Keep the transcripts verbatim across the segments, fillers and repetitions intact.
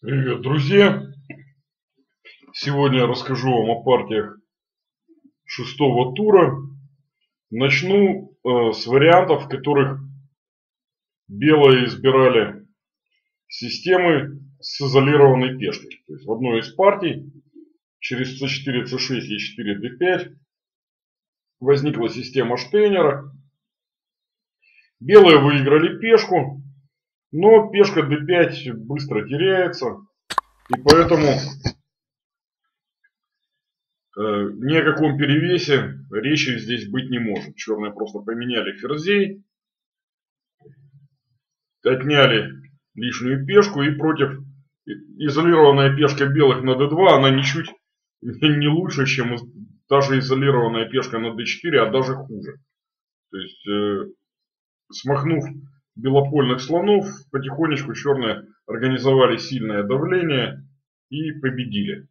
Привет, друзья! Сегодня я расскажу вам о партиях шестого тура. Начну э, с вариантов, в которых белые избирали системы с изолированной пешкой. То есть в одной из партий через цэ четыре, цэ шесть, е четыре, дэ пять возникла система Штейнера. Белые выиграли пешку, но пешка дэ пять быстро теряется, и поэтому ни о каком перевесе речи здесь быть не может. Черные просто поменяли ферзей, отняли лишнюю пешку, и против изолированная пешка белых на дэ два, она ничуть не лучше, чем даже изолированная пешка на дэ четыре, а даже хуже. То есть, э, смахнув белопольных слонов, потихонечку черные организовали сильное давление и победили.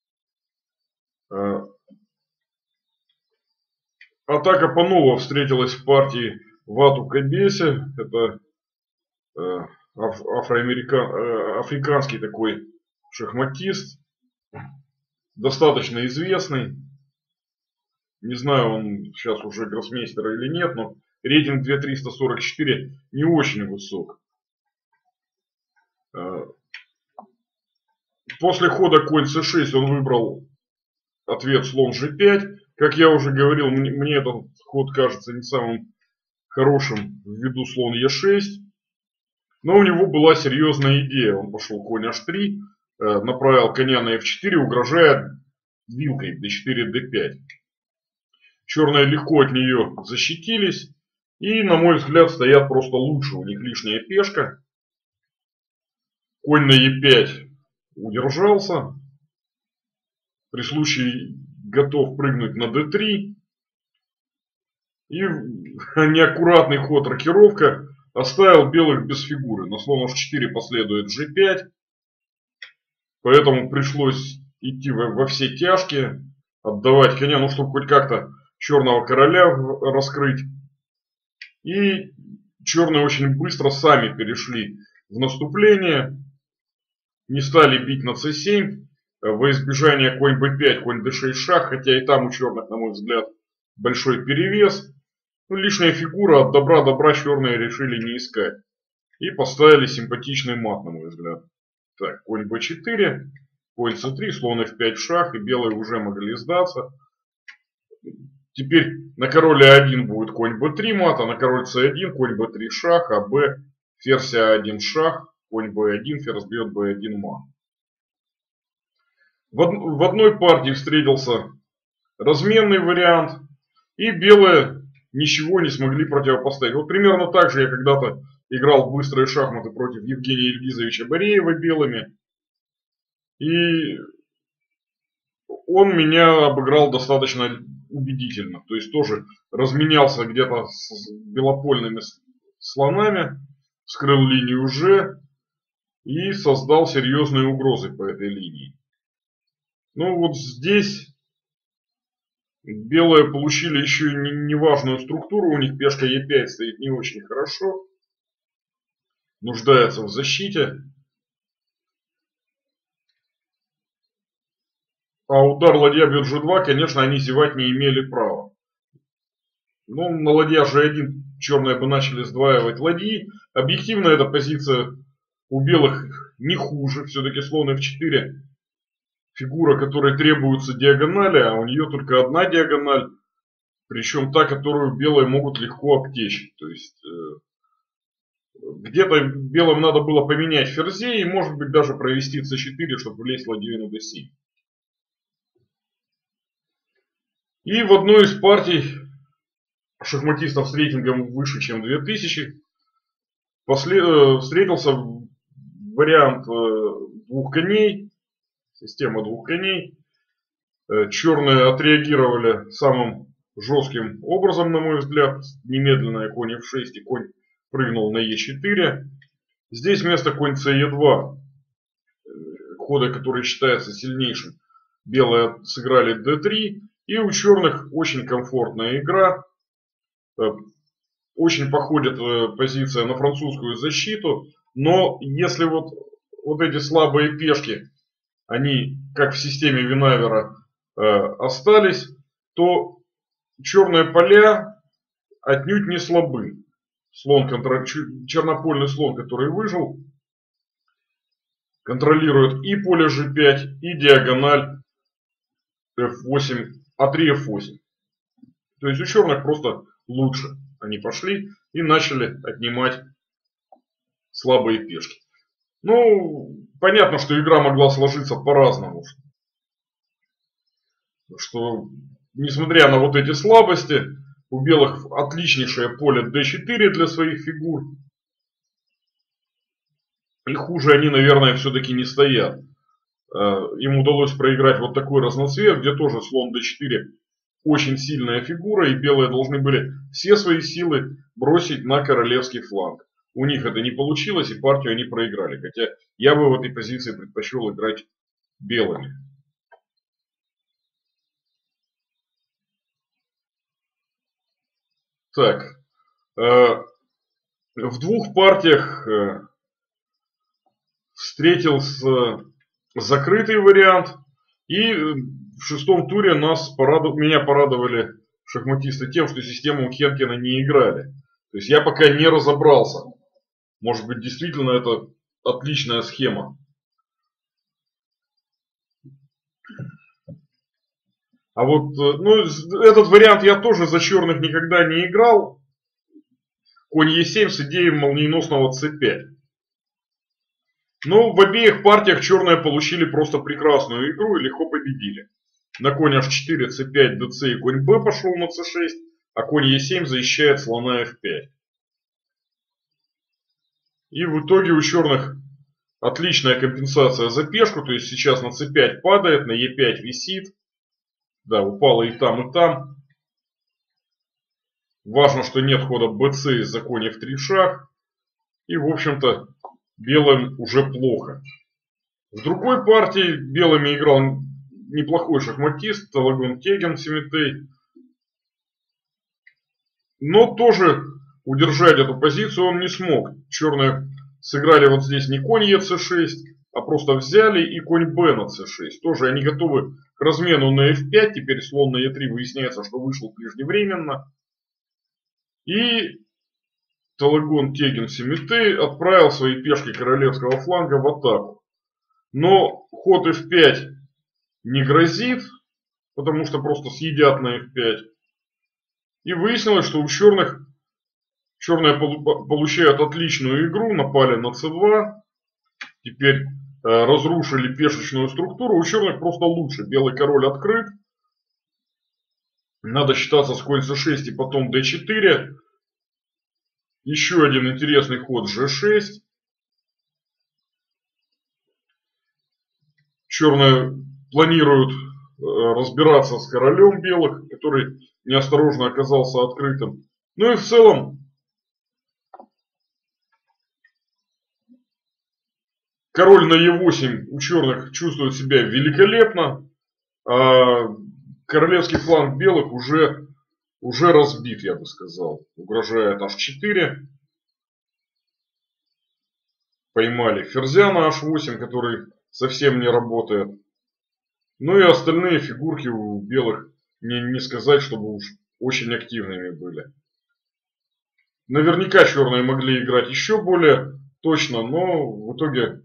Атака Панова встретилась в партии Вату Кабесе. Это э, афроамерикан, э, африканский такой шахматист. Достаточно известный. Не знаю, он сейчас уже гроссмейстер или нет, но рейтинг две тысячи триста сорок четыре не очень высок. Э, после хода конь цэ шесть он выбрал ответ слон жэ пять. Как я уже говорил, мне, мне этот ход кажется не самым хорошим ввиду слон е шесть. Но у него была серьезная идея. Он пошел конь аш три, направил коня на эф четыре, угрожая вилкой дэ четыре, дэ пять. Черные легко от нее защитились. И, на мой взгляд, стоят просто лучше. У них лишняя пешка. Конь на е пять удержался. При случае готов прыгнуть на дэ три. И неаккуратный ход, рокировка оставил белых без фигуры. На слон эф четыре последует жэ пять. Поэтому пришлось идти во, во все тяжкие, отдавать коня, ну, чтобы хоть как-то черного короля раскрыть. И черные очень быстро сами перешли в наступление. Не стали бить на цэ семь. Во избежание конь бэ пять, конь дэ шесть шах. Хотя и там у черных, на мой взгляд, большой перевес. Ну, лишняя фигура, от добра добра черные решили не искать. И поставили симпатичный мат, на мой взгляд. Так, конь бэ четыре, конь цэ три, слон эф пять в шах, и белые уже могли сдаться. Теперь на король а один будет конь бэ три мат, а на король цэ один, конь бэ три шах, а б, ферзь а один шах, конь бэ один, ферзь бьет бэ один мат. В, од в одной партии встретился разменный вариант, и белые ничего не смогли противопоставить. Вот примерно так же я когда-то играл в быстрые шахматы против Евгения Ильгизовича Бореева белыми. И он меня обыграл достаточно убедительно. То есть тоже разменялся где-то с белопольными слонами, вскрыл линию Ж и создал серьезные угрозы по этой линии. Ну вот здесь белые получили еще неважную структуру. У них пешка е пять стоит не очень хорошо. Нуждается в защите. А удар ладья бьет жэ два, конечно, они зевать не имели права. Ну, на ладья жэ один черные бы начали сдваивать ладьи. Объективно эта позиция у белых не хуже. Все-таки слон эф четыре фигура, которой требуются диагонали, а у нее только одна диагональ. Причем та, которую белые могут легко обтечь. То есть где-то белым надо было поменять ферзей и, может быть, даже провести цэ четыре, чтобы влезть ладью на дэ семь. И в одной из партий шахматистов с рейтингом выше, чем две тысячи, послед... встретился вариант двух коней, система двух коней. Черные отреагировали самым жестким образом, на мой взгляд. Немедленно конь эф шесть и конь прыгнул на е четыре. Здесь вместо конь цэ е два, хода, который считается сильнейшим, белые сыграли дэ три. И у черных очень комфортная игра. Очень походит позиция на французскую защиту. Но если вот вот эти слабые пешки, они, как в системе Винавера, э, остались, то черные поля отнюдь не слабы. Слон, чернопольный слон, который выжил, контролирует и поле жэ пять, и диагональ эф восемь, а три эф восемь. То есть у черных просто лучше. Они пошли и начали отнимать слабые пешки. Ну, понятно, что игра могла сложиться по-разному. Что, несмотря на вот эти слабости, у белых отличнейшее поле дэ четыре для своих фигур. И хуже они, наверное, все-таки не стоят. Им удалось проиграть вот такой разноцвет, где тоже слон дэ четыре очень сильная фигура, и белые должны были все свои силы бросить на королевский фланг. У них это не получилось, и партию они проиграли. Хотя я бы в этой позиции предпочел играть белыми. Так. Э, в двух партиях э, встретился закрытый вариант. И в шестом туре нас порадов... меня порадовали шахматисты тем, что систему Хенкина не играли. То есть я пока не разобрался. Может быть, действительно это отличная схема. А вот ну, этот вариант я тоже за черных никогда не играл. Конь е семь с идеей молниеносного цэ пять. Но в обеих партиях черные получили просто прекрасную игру и легко победили. На конь аш четыре, цэ пять, дц и конь б пошел на цэ шесть, а конь е семь защищает слона эф пять. И в итоге у черных отличная компенсация за пешку, то есть сейчас на цэ пять падает, на е пять висит. Да, упало и там, и там. Важно, что нет хода бц из-за конь эф три шаг. И, в общем-то, белым уже плохо. В другой партии белыми играл неплохой шахматист, Талагон Теген Семетей. Но тоже удержать эту позицию он не смог. Черные сыграли вот здесь не конь е цэ шесть, а просто взяли и конь б на цэ шесть. Тоже они готовы к размену на эф пять. Теперь слон на е три выясняется, что вышел преждевременно. И Талагон Теген Семетей отправил свои пешки королевского фланга в атаку. Но ход эф пять не грозит, потому что просто съедят на эф пять. И выяснилось, что у черных черные получают отличную игру, напали на цэ два. Теперь э, разрушили пешечную структуру. У черных просто лучше. Белый король открыт. Надо считаться с конь цэ шесть и потом дэ четыре. Еще один интересный ход жэ шесть. Черные планируют э, разбираться с королем белых, который неосторожно оказался открытым. Ну и в целом король на е восемь у черных чувствует себя великолепно. А королевский фланг белых уже, уже разбит, я бы сказал. Угрожает аш четыре. Поймали ферзя на аш восемь, который совсем не работает. Ну и остальные фигурки у белых не, не сказать, чтобы уж очень активными были. Наверняка черные могли играть еще более точно, но в итоге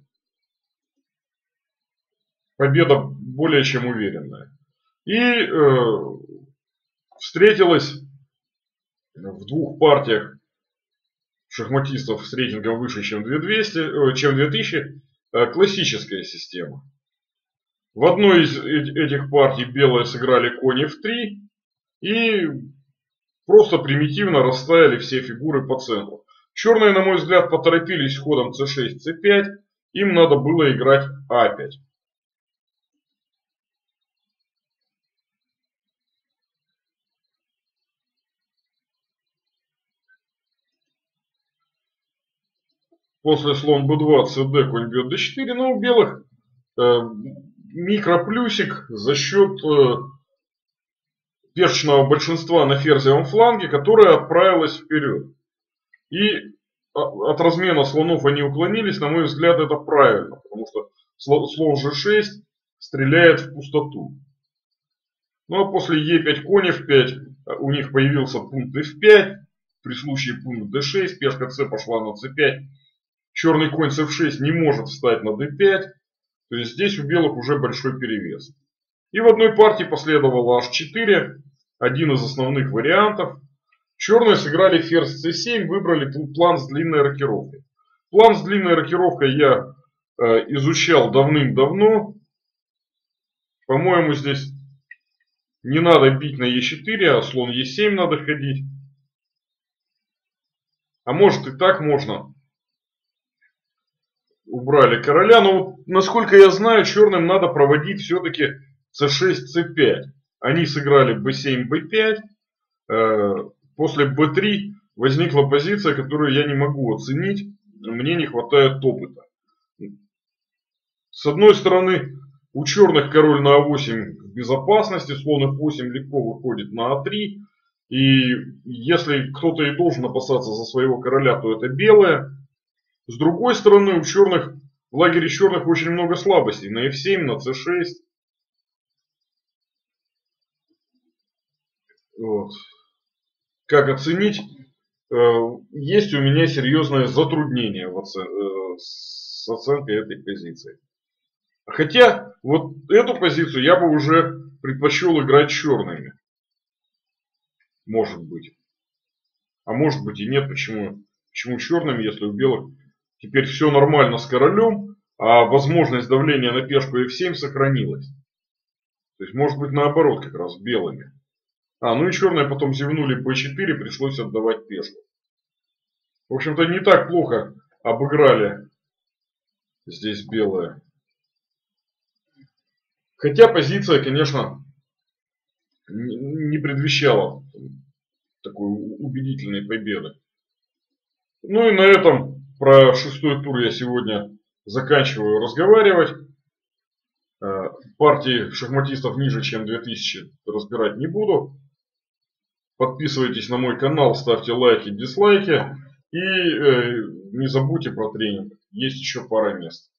победа более чем уверенная. И э, встретилась в двух партиях шахматистов с рейтингом выше, чем две тысячи двести, чем две тысячи, э, классическая система. В одной из этих партий белые сыграли конь эф три и просто примитивно расставили все фигуры по центру. Черные, на мой взгляд, поторопились ходом цэ шесть, цэ пять. Им надо было играть а пять. После слон бэ два, цд, конь бьет дэ четыре. Но у белых э, микроплюсик за счет э, пешечного большинства на ферзевом фланге, которое отправилось вперед. И от размена слонов они уклонились, на мой взгляд, это правильно, потому что слон же шесть стреляет в пустоту. Ну а после е пять конь эф пять у них появился пункт эф пять, при случае пункт дэ шесть, пешка c пошла на цэ пять, черный конь с эф шесть не может встать на дэ пять, то есть здесь у белых уже большой перевес. И в одной партии последовало аш четыре, один из основных вариантов. Черные сыграли ферзь цэ семь, выбрали план с длинной рокировкой. План с длинной рокировкой я э, изучал давным-давно. По-моему, здесь не надо бить на е четыре, а слон е семь надо ходить. А может и так можно. Убрали короля. Но вот, насколько я знаю, черным надо проводить все-таки цэ шесть, цэ пять. Они сыграли бэ семь, бэ пять. После бэ три возникла позиция, которую я не могу оценить. Мне не хватает опыта. С одной стороны, у черных король на а восемь в безопасности. Слон эф восемь легко выходит на а три. И если кто-то и должен опасаться за своего короля, то это белые. С другой стороны, у черных, в лагере черных очень много слабостей. На эф семь, на цэ шесть. Вот. Как оценить? Есть у меня серьезное затруднение с оценкой этой позиции. Хотя, вот эту позицию я бы уже предпочел играть черными. Может быть. А может быть и нет. Почему, почему черными, если у белых теперь все нормально с королем, а возможность давления на пешку эф семь сохранилась. То есть может быть наоборот как раз белыми. А, ну и черные потом зевнули бэ четыре, пришлось отдавать пешку. В общем-то не так плохо обыграли здесь белые. Хотя позиция, конечно, не предвещала такой убедительной победы. Ну и на этом про шестой тур я сегодня заканчиваю разговаривать. Партии шахматистов ниже, чем две тысячи, разбирать не буду. Подписывайтесь на мой канал, ставьте лайки, дизлайки. И э, не забудьте про тренинг. Есть еще пара мест.